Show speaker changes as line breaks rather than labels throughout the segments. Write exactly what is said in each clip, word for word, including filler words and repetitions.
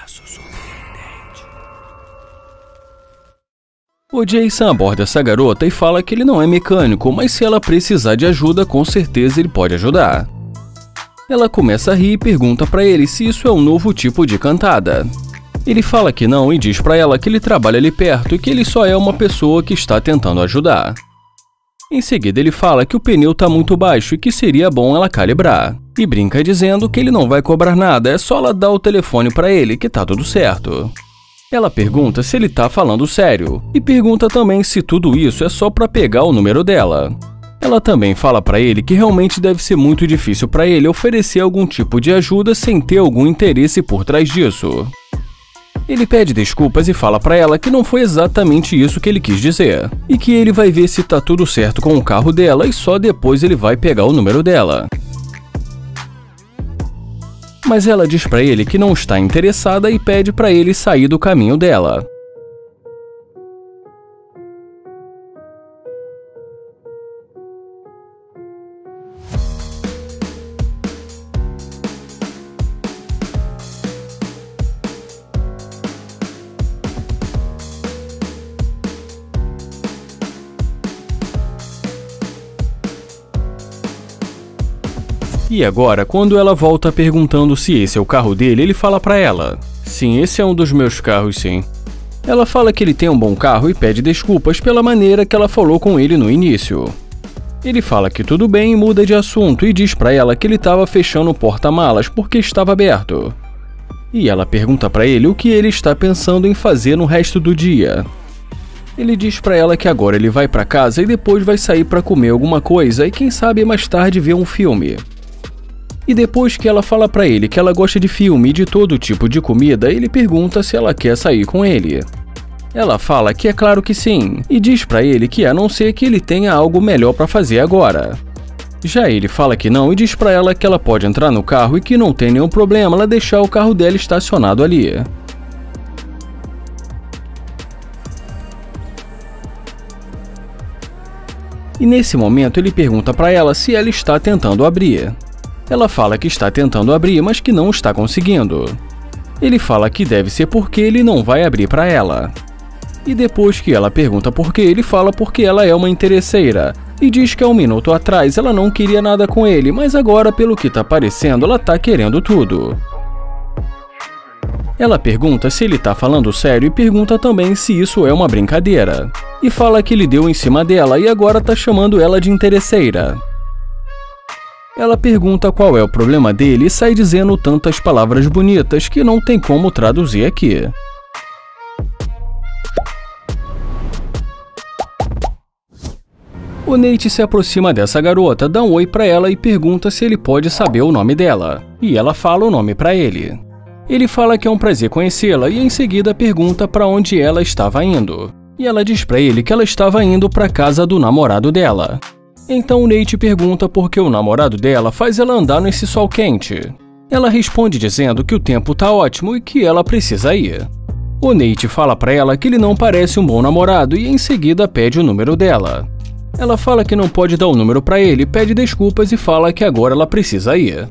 Caso surpreendente.
O Jason aborda essa garota e fala que ele não é mecânico, mas se ela precisar de ajuda, com certeza ele pode ajudar. Ela começa a rir e pergunta pra ele se isso é um novo tipo de cantada. Ele fala que não e diz pra ela que ele trabalha ali perto e que ele só é uma pessoa que está tentando ajudar. Em seguida ele fala que o pneu tá muito baixo e que seria bom ela calibrar. E brinca dizendo que ele não vai cobrar nada, é só ela dar o telefone pra ele que tá tudo certo. Ela pergunta se ele tá falando sério e pergunta também se tudo isso é só pra pegar o número dela. Ela também fala pra ele que realmente deve ser muito difícil pra ele oferecer algum tipo de ajuda sem ter algum interesse por trás disso. Ele pede desculpas e fala pra ela que não foi exatamente isso que ele quis dizer, e que ele vai ver se tá tudo certo com o carro dela e só depois ele vai pegar o número dela. Mas ela diz pra ele que não está interessada e pede pra ele sair do caminho dela. E agora, quando ela volta perguntando se esse é o carro dele, ele fala pra ela: sim, esse é um dos meus carros, sim. Ela fala que ele tem um bom carro e pede desculpas pela maneira que ela falou com ele no início. Ele fala que tudo bem e muda de assunto e diz pra ela que ele estava fechando o porta-malas porque estava aberto. E ela pergunta pra ele o que ele está pensando em fazer no resto do dia. Ele diz pra ela que agora ele vai pra casa e depois vai sair pra comer alguma coisa e quem sabe mais tarde ver um filme. E depois que ela fala pra ele que ela gosta de filme e de todo tipo de comida, ele pergunta se ela quer sair com ele. Ela fala que é claro que sim, e diz pra ele que a não ser que ele tenha algo melhor pra fazer agora. Já ele fala que não e diz pra ela que ela pode entrar no carro e que não tem nenhum problema ela deixar o carro dela estacionado ali. E nesse momento ele pergunta pra ela se ela está tentando abrir. Ela fala que está tentando abrir, mas que não está conseguindo. Ele fala que deve ser porque ele não vai abrir para ela. E depois que ela pergunta por quê, ele fala porque ela é uma interesseira. E diz que há um minuto atrás ela não queria nada com ele, mas agora, pelo que tá parecendo, ela tá querendo tudo. Ela pergunta se ele tá falando sério e pergunta também se isso é uma brincadeira. E fala que ele deu em cima dela e agora tá chamando ela de interesseira. Ela pergunta qual é o problema dele e sai dizendo tantas palavras bonitas que não tem como traduzir aqui. O Nate se aproxima dessa garota, dá um oi pra ela e pergunta se ele pode saber o nome dela. E ela fala o nome pra ele. Ele fala que é um prazer conhecê-la e em seguida pergunta pra onde ela estava indo. E ela diz pra ele que ela estava indo pra casa do namorado dela. Então o Nate pergunta por que o namorado dela faz ela andar nesse sol quente. Ela responde dizendo que o tempo tá ótimo e que ela precisa ir. O Nate fala pra ela que ele não parece um bom namorado e em seguida pede o número dela. Ela fala que não pode dar o número pra ele, pede desculpas e fala que agora ela precisa ir.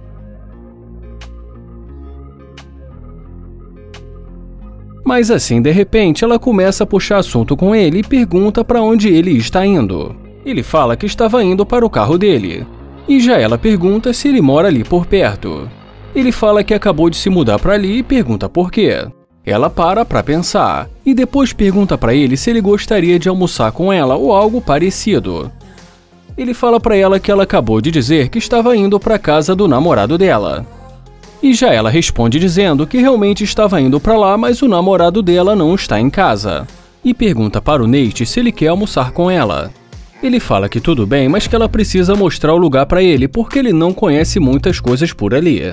Mas assim, de repente, ela começa a puxar assunto com ele e pergunta pra onde ele está indo. Ele fala que estava indo para o carro dele. E já ela pergunta se ele mora ali por perto. Ele fala que acabou de se mudar para ali e pergunta por quê. Ela para para pensar e depois pergunta para ele se ele gostaria de almoçar com ela ou algo parecido. Ele fala para ela que ela acabou de dizer que estava indo para a casa do namorado dela. E já ela responde dizendo que realmente estava indo para lá, mas o namorado dela não está em casa. E pergunta para o Nate se ele quer almoçar com ela. Ele fala que tudo bem, mas que ela precisa mostrar o lugar para ele porque ele não conhece muitas coisas por ali.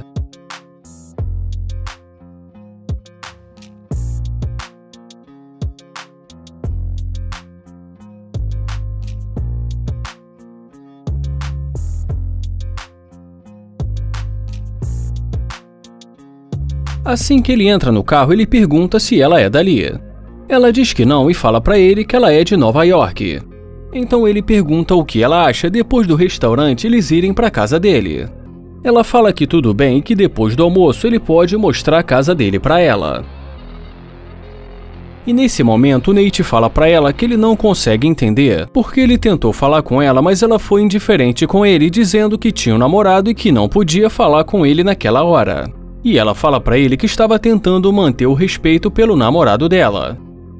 Assim que ele entra no carro, ele pergunta se ela é dali. Ela diz que não e fala para ele que ela é de Nova York. Então ele pergunta o que ela acha depois do restaurante eles irem para casa dele. Ela fala que tudo bem e que depois do almoço ele pode mostrar a casa dele para ela. E nesse momento, Nate fala para ela que ele não consegue entender, porque ele tentou falar com ela, mas ela foi indiferente com ele, dizendo que tinha um namorado e que não podia falar com ele naquela hora. E ela fala para ele que estava tentando manter o respeito pelo namorado dela.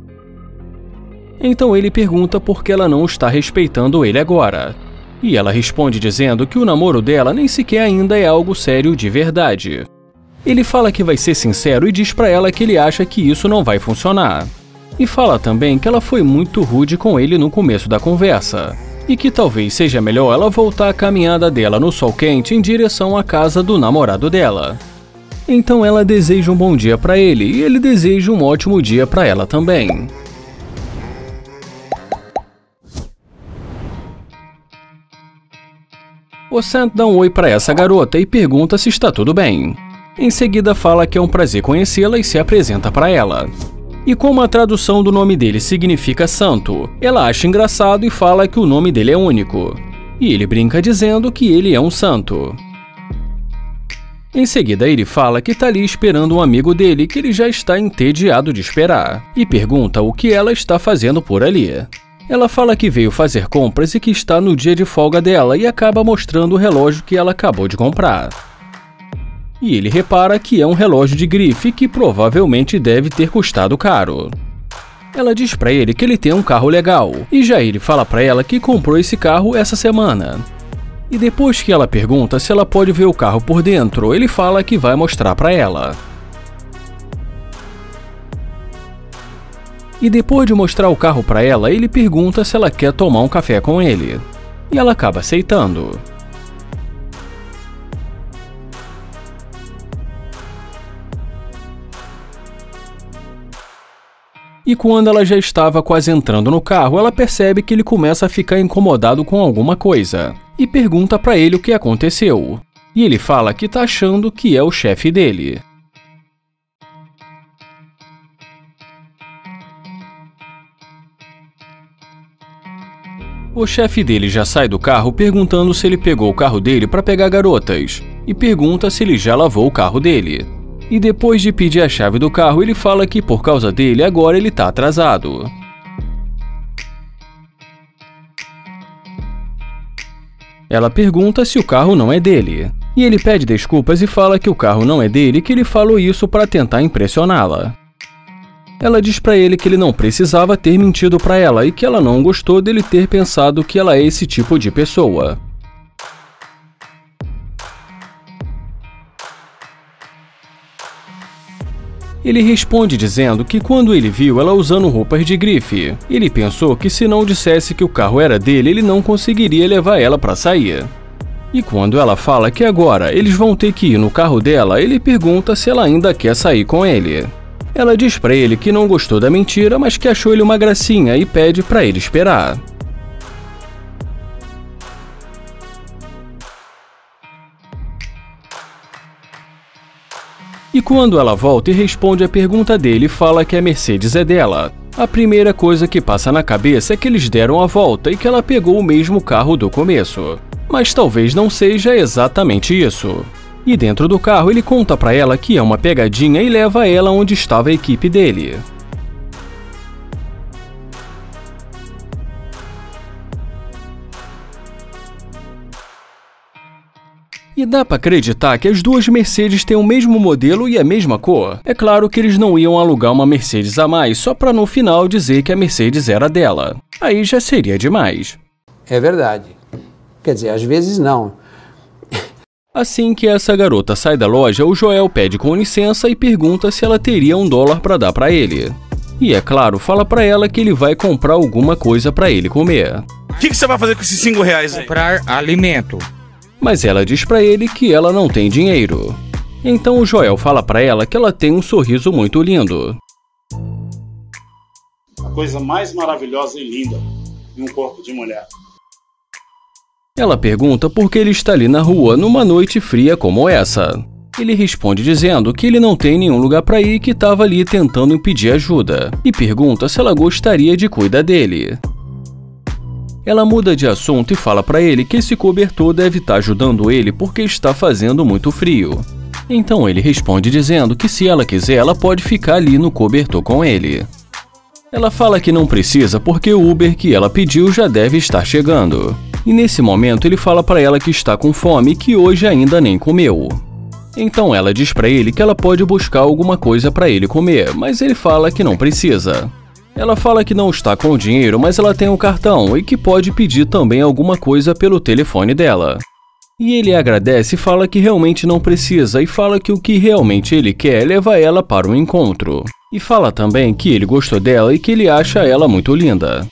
Então ele pergunta por que ela não está respeitando ele agora. E ela responde dizendo que o namoro dela nem sequer ainda é algo sério de verdade. Ele fala que vai ser sincero e diz pra ela que ele acha que isso não vai funcionar. E fala também que ela foi muito rude com ele no começo da conversa. E que talvez seja melhor ela voltar a caminhada dela no sol quente em direção à casa do namorado dela. Então ela deseja um bom dia pra ele e ele deseja um ótimo dia pra ela também. O Sam dá um oi pra essa garota e pergunta se está tudo bem. Em seguida fala que é um prazer conhecê-la e se apresenta para ela. E como a tradução do nome dele significa santo, ela acha engraçado e fala que o nome dele é único. E ele brinca dizendo que ele é um santo. Em seguida ele fala que está ali esperando um amigo dele que ele já está entediado de esperar. E pergunta o que ela está fazendo por ali. Ela fala que veio fazer compras e que está no dia de folga dela e acaba mostrando o relógio que ela acabou de comprar. E ele repara que é um relógio de grife que provavelmente deve ter custado caro. Ela diz pra ele que ele tem um carro legal, e já ele fala pra ela que comprou esse carro essa semana. E depois que ela pergunta se ela pode ver o carro por dentro, ele fala que vai mostrar pra ela. E depois de mostrar o carro pra ela, ele pergunta se ela quer tomar um café com ele. E ela acaba aceitando. E quando ela já estava quase entrando no carro, ela percebe que ele começa a ficar incomodado com alguma coisa. E pergunta pra ele o que aconteceu. E ele fala que tá achando que é o chefe dele. O chefe dele já sai do carro perguntando se ele pegou o carro dele para pegar garotas. E pergunta se ele já lavou o carro dele. E depois de pedir a chave do carro, ele fala que por causa dele agora ele tá atrasado. Ela pergunta se o carro não é dele. E ele pede desculpas e fala que o carro não é dele e que ele falou isso para tentar impressioná-la. Ela diz pra ele que ele não precisava ter mentido pra ela e que ela não gostou dele ter pensado que ela é esse tipo de pessoa. Ele responde dizendo que quando ele viu ela usando roupas de grife, ele pensou que se não dissesse que o carro era dele, ele não conseguiria levar ela para sair. E quando ela fala que agora eles vão ter que ir no carro dela, ele pergunta se ela ainda quer sair com ele. Ela diz pra ele que não gostou da mentira, mas que achou ele uma gracinha e pede pra ele esperar. E quando ela volta e responde a pergunta dele, fala que a Mercedes é dela. A primeira coisa que passa na cabeça é que eles deram a volta e que ela pegou o mesmo carro do começo. Mas talvez não seja exatamente isso. E dentro do carro ele conta pra ela que é uma pegadinha e leva ela onde estava a equipe dele. E dá pra acreditar que as duas Mercedes têm o mesmo modelo e a mesma cor. É claro que eles não iam alugar uma Mercedes a mais só pra no final dizer que a Mercedes era dela. Aí já seria demais.
É verdade. Quer dizer, às vezes não.
Assim que essa garota sai da loja, o Joel pede com licença e pergunta se ela teria um dólar pra dar pra ele. E é claro, fala pra ela que ele vai comprar alguma coisa pra ele comer.
O que, que você vai fazer com esses cinco reais aí?
Comprar alimento.
Mas ela diz pra ele que ela não tem dinheiro. Então o Joel fala pra ela que ela tem um sorriso muito lindo.
A coisa mais maravilhosa e linda em um corpo de mulher.
Ela pergunta por que ele está ali na rua numa noite fria como essa. Ele responde dizendo que ele não tem nenhum lugar pra ir e que estava ali tentando pedir ajuda. E pergunta se ela gostaria de cuidar dele. Ela muda de assunto e fala para ele que esse cobertor deve estar ajudando ele porque está fazendo muito frio. Então ele responde dizendo que se ela quiser, ela pode ficar ali no cobertor com ele. Ela fala que não precisa porque o Uber que ela pediu já deve estar chegando. E nesse momento ele fala para ela que está com fome e que hoje ainda nem comeu. Então ela diz para ele que ela pode buscar alguma coisa para ele comer, mas ele fala que não precisa. Ela fala que não está com dinheiro, mas ela tem um cartão e que pode pedir também alguma coisa pelo telefone dela. E ele agradece e fala que realmente não precisa e fala que o que realmente ele quer é levar ela para um encontro. E fala também que ele gostou dela e que ele acha ela muito linda.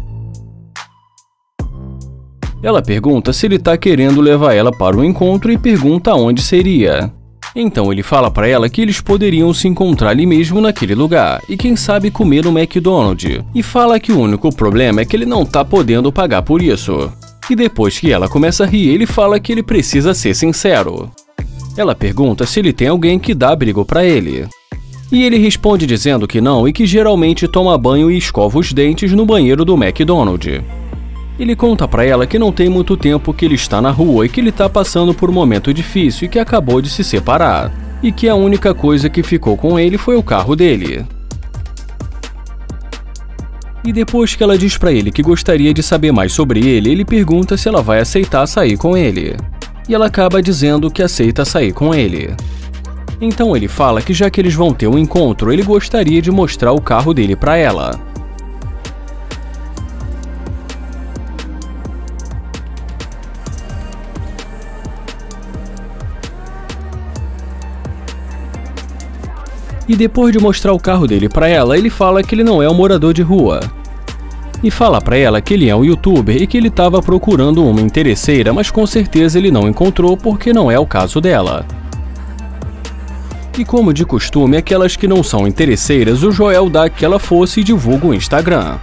Ela pergunta se ele está querendo levar ela para o encontro e pergunta onde seria. Então ele fala para ela que eles poderiam se encontrar ali mesmo naquele lugar e quem sabe comer no McDonald's. E fala que o único problema é que ele não tá podendo pagar por isso. E depois que ela começa a rir, ele fala que ele precisa ser sincero. Ela pergunta se ele tem alguém que dá abrigo para ele. E ele responde dizendo que não e que geralmente toma banho e escova os dentes no banheiro do McDonald's. Ele conta para ela que não tem muito tempo que ele está na rua e que ele está passando por um momento difícil e que acabou de se separar. E que a única coisa que ficou com ele foi o carro dele. E depois que ela diz para ele que gostaria de saber mais sobre ele, ele pergunta se ela vai aceitar sair com ele. E ela acaba dizendo que aceita sair com ele. Então ele fala que já que eles vão ter um encontro, ele gostaria de mostrar o carro dele para ela. E depois de mostrar o carro dele para ela, ele fala que ele não é um morador de rua. E fala para ela que ele é um youtuber e que ele estava procurando uma interesseira, mas com certeza ele não encontrou porque não é o caso dela. E como de costume, aquelas que não são interesseiras, o Joel dá aquela força e divulga o Instagram.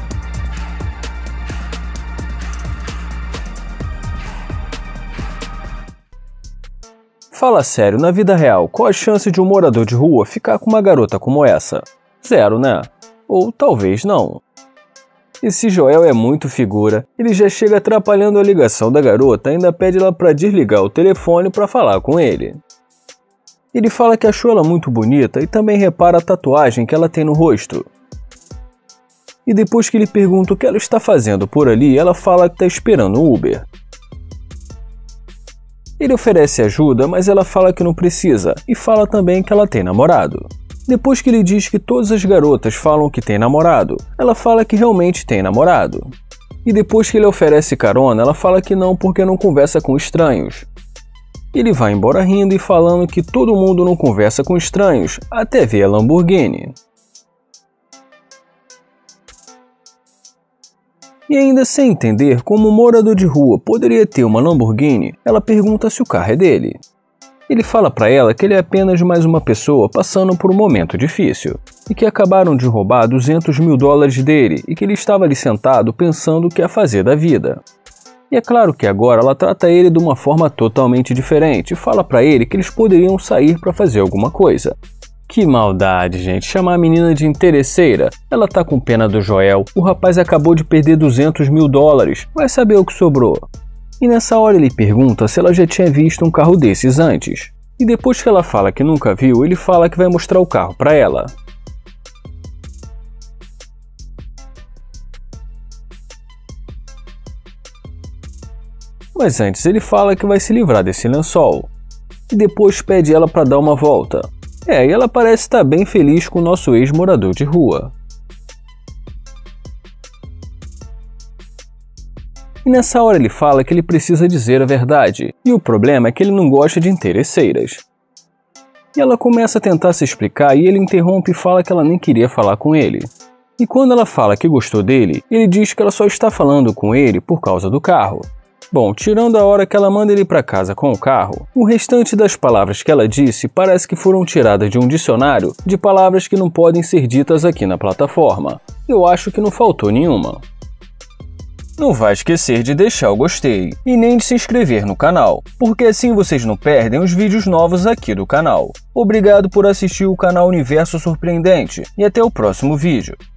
Fala sério, na vida real, qual a chance de um morador de rua ficar com uma garota como essa? Zero, né? Ou talvez não. Esse Joel é muito figura, ele já chega atrapalhando a ligação da garota e ainda pede ela para desligar o telefone para falar com ele. Ele fala que achou ela muito bonita e também repara a tatuagem que ela tem no rosto. E depois que ele pergunta o que ela está fazendo por ali, ela fala que está esperando o Uber. Ele oferece ajuda, mas ela fala que não precisa e fala também que ela tem namorado. Depois que ele diz que todas as garotas falam que tem namorado, ela fala que realmente tem namorado. E depois que ele oferece carona, ela fala que não porque não conversa com estranhos. Ele vai embora rindo e falando que todo mundo não conversa com estranhos, até ver a Lamborghini. E ainda sem entender como um morador de rua poderia ter uma Lamborghini, ela pergunta se o carro é dele. Ele fala para ela que ele é apenas mais uma pessoa passando por um momento difícil, e que acabaram de roubar duzentos mil dólares dele e que ele estava ali sentado pensando o que ia fazer da vida. E é claro que agora ela trata ele de uma forma totalmente diferente e fala para ele que eles poderiam sair para fazer alguma coisa. Que maldade, gente, chamar a menina de interesseira. Ela tá com pena do Joel, o rapaz acabou de perder duzentos mil dólares, vai saber o que sobrou. E nessa hora ele pergunta se ela já tinha visto um carro desses antes. E depois que ela fala que nunca viu, ele fala que vai mostrar o carro para ela. Mas antes ele fala que vai se livrar desse lençol. E depois pede ela para dar uma volta. É, e ela parece estar bem feliz com o nosso ex-morador de rua. E nessa hora ele fala que ele precisa dizer a verdade, e o problema é que ele não gosta de interesseiras. E ela começa a tentar se explicar e ele interrompe e fala que ela nem queria falar com ele. E quando ela fala que gostou dele, ele diz que ela só está falando com ele por causa do carro. Bom, tirando a hora que ela manda ele para casa com o carro, o restante das palavras que ela disse parece que foram tiradas de um dicionário de palavras que não podem ser ditas aqui na plataforma. Eu acho que não faltou nenhuma. Não vai esquecer de deixar o gostei e nem de se inscrever no canal, porque assim vocês não perdem os vídeos novos aqui do canal. Obrigado por assistir o canal Universo Surpreendente e até o próximo vídeo.